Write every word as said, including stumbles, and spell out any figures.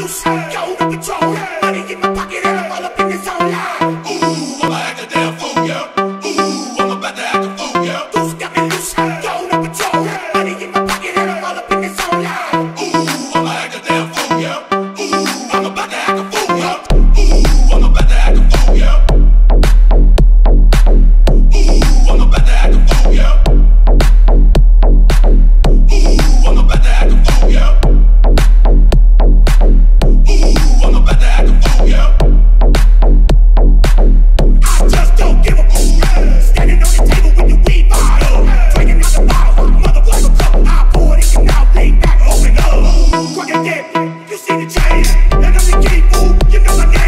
loose, go to control. Money in my pocket and I'm all up in this zone. Ooh, I'ma act a damn fool, yeah. Ooh, I'm about to act a fool, yeah. Loose, got me loose, go to control. Money in my pocket and I'm all up in this zone. Ooh, I'ma act a damn fool, yeah. Ooh, I'm about to act a fool, yeah. Ooh, I'm about to act a fool, yeah. Ooh, I'm about to act a fool, yeah. Ooh, I'm about to act a fool, yeah. Ooh, I'm about to act a fool, yeah. I just don't give a fuck. Standing on the table with the weed bottle, drinking out the bottle, motherfucker cup. I pour it in and out, lay back, open up. Quick again, you see the change. And I'm the king, fool, you know my name.